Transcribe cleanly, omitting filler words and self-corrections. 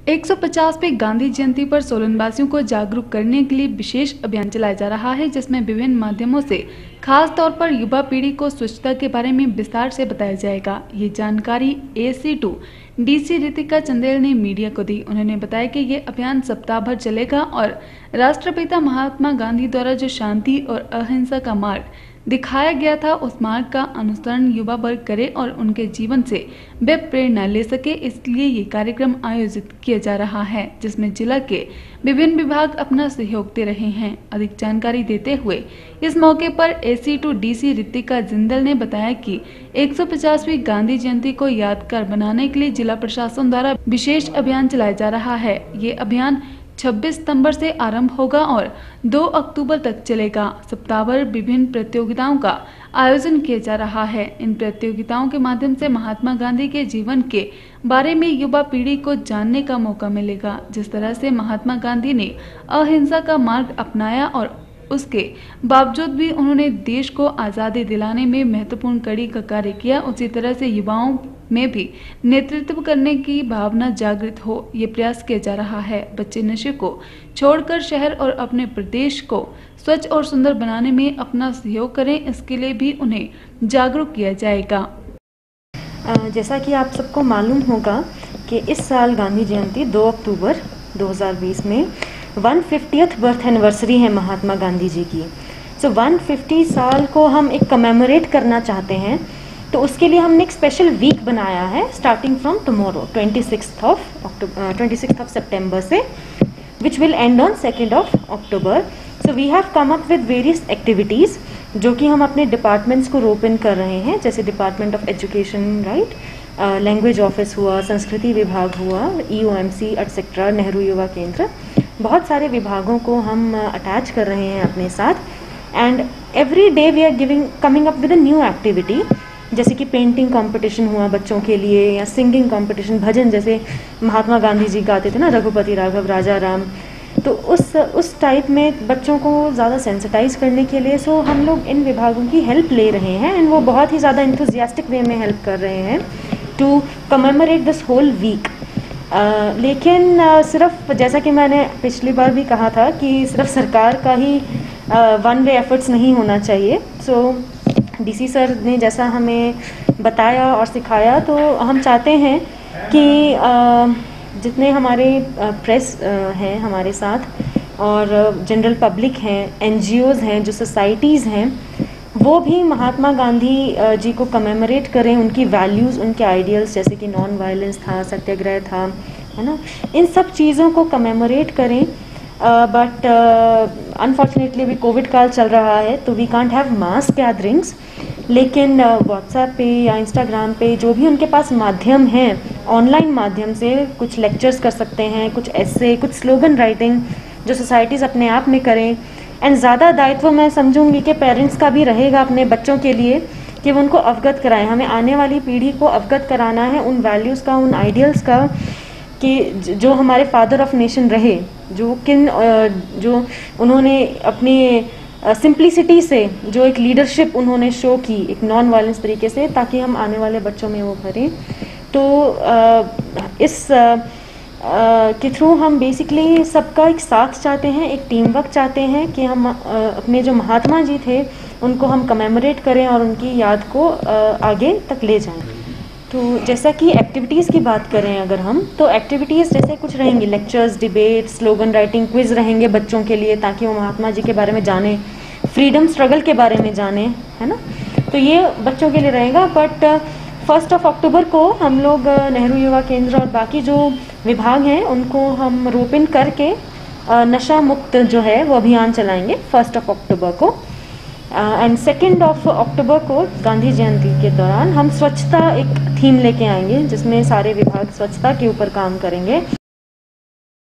150वीं गांधी जयंती पर सोलनवासियों को जागरूक करने के लिए विशेष अभियान चलाया जा रहा है, जिसमें विभिन्न माध्यमों से खास तौर पर युवा पीढ़ी को स्वच्छता के बारे में विस्तार से बताया जाएगा। ये जानकारी AC2 DC रितिका चंदेल ने मीडिया को दी। उन्होंने बताया कि ये अभियान सप्ताह भर चलेगा और राष्ट्रपिता महात्मा गांधी द्वारा जो शांति और अहिंसा का मार्ग दिखाया गया था, उस मार्ग का अनुसरण युवा वर्ग करे और उनके जीवन से वे प्रेरणा ले सके, इसलिए ये कार्यक्रम आयोजित किया जा रहा है, जिसमें जिला के विभिन्न विभाग अपना सहयोग दे रहे हैं। अधिक जानकारी देते हुए इस मौके पर AC2 DC रितिका जिंदल ने बताया कि 150वीं गांधी जयंती को यादगार बनाने के लिए जिला प्रशासन द्वारा विशेष अभियान चलाया जा रहा है। ये अभियान 26 सितंबर से आरंभ होगा और 2 अक्टूबर तक चलेगा। सप्ताह भर विभिन्न प्रतियोगिताओं का आयोजन किया जा रहा है। इन प्रतियोगिताओं के माध्यम से महात्मा गांधी के जीवन के बारे में युवा पीढ़ी को जानने का मौका मिलेगा। जिस तरह से महात्मा गांधी ने अहिंसा का मार्ग अपनाया और उसके बावजूद भी उन्होंने देश को आज़ादी दिलाने में महत्वपूर्ण कड़ी का कार्य किया, उसी तरह से युवाओं में भी नेतृत्व करने की भावना जागृत हो, ये प्रयास किया जा रहा है। बच्चे नशे को छोड़कर शहर और अपने प्रदेश को स्वच्छ और सुंदर बनाने में अपना सहयोग करें, इसके लिए भी उन्हें जागरूक किया जाएगा। जैसा कि आप सबको मालूम होगा कि इस साल गांधी जयंती 2 अक्टूबर 2020 में 150th बर्थ एनिवर्सरी है महात्मा गांधी जी की। 150 साल को हम एक कमेमोरेट करना चाहते हैं, तो उसके लिए हमने एक स्पेशल वीक बनाया है स्टार्टिंग फ्रॉम टुमारो 26th सितंबर से, which will end on 2nd October. So we have come up with various activities जो कि हम अपने डिपार्टमेंट्स को रोप इन कर रहे हैं, जैसे department of education, right, language office हुआ, संस्कृति विभाग हुआ, EOMC एटसेट्रा, नेहरू युवा केंद्र, बहुत सारे विभागों को हम अटैच कर रहे हैं अपने साथ। And every day we are coming up with a new activity, जैसे कि पेंटिंग कंपटीशन हुआ बच्चों के लिए, या सिंगिंग कंपटीशन, भजन जैसे महात्मा गांधी जी गाते थे ना, रघुपति राघव राजा राम, तो उस टाइप में बच्चों को ज़्यादा सेंसिटाइज करने के लिए हम लोग इन विभागों की हेल्प ले रहे हैं, एंड वो बहुत ही ज़्यादा इंथुजियास्टिक वे में हेल्प कर रहे हैं to commemorate this whole week. लेकिन सिर्फ जैसा कि मैंने पिछली बार भी कहा था कि सिर्फ सरकार का ही वन वे एफर्ट्स नहीं होना चाहिए। DC सर ने जैसा हमें बताया और सिखाया, तो हम चाहते हैं कि जितने हमारे प्रेस हैं हमारे साथ और जनरल पब्लिक हैं, NGOs हैं, जो सोसाइटीज़ हैं, वो भी महात्मा गांधी जी को कमेमोरेट करें, उनकी वैल्यूज़, उनके आइडियल्स, जैसे कि नॉन वायलेंस था, सत्याग्रह था, है ना, इन सब चीज़ों को कमेमोरेट करें। बट अनफॉर्चुनेटली अभी कोविड काल चल रहा है, तो we can't have mass gatherings, लेकिन व्हाट्सएप पे या इंस्टाग्राम पे जो भी उनके पास माध्यम हैं, ऑनलाइन माध्यम से कुछ लेक्चर्स कर सकते हैं, कुछ ऐसे, कुछ स्लोगन राइटिंग जो सोसाइटीज़ अपने आप में करें। एंड ज़्यादा दायित्व मैं समझूंगी कि पेरेंट्स का भी रहेगा अपने बच्चों के लिए, कि वो उनको अवगत कराएं। हमें आने वाली पीढ़ी को अवगत कराना है उन वैल्यूज़ का, उन आइडियल्स का, कि जो हमारे फादर ऑफ नेशन रहे, जो उन्होंने अपनी सिंप्लिसिटी से जो एक लीडरशिप उन्होंने शो की, एक नॉन वायलेंस तरीके से, ताकि हम आने वाले बच्चों में वो करें। तो इस के थ्रू हम बेसिकली सबका एक साथ चाहते हैं, एक टीम वर्क चाहते हैं कि हम अपने जो महात्मा जी थे उनको हम कमेमोरेट करें और उनकी याद को आगे तक ले जाएं। तो जैसा कि एक्टिविटीज़ की बात करें अगर हम, तो एक्टिविटीज़ जैसे कुछ रहेंगी, lectures, debate, slogan writing, quiz रहेंगे बच्चों के लिए, ताकि वो महात्मा जी के बारे में जाने, फ्रीडम स्ट्रगल के बारे में जाने, है ना, तो ये बच्चों के लिए रहेगा। बट 1 अक्टूबर को हम लोग नेहरू युवा केंद्र और बाकी जो विभाग हैं उनको हम रोप इन करके नशा मुक्त जो है वो अभियान चलाएंगे 1 अक्टूबर को। एंड 2 अक्टूबर को गांधी जयंती के दौरान हम स्वच्छता एक थीम लेके आएंगे, जिसमें सारे विभाग स्वच्छता के ऊपर काम करेंगे।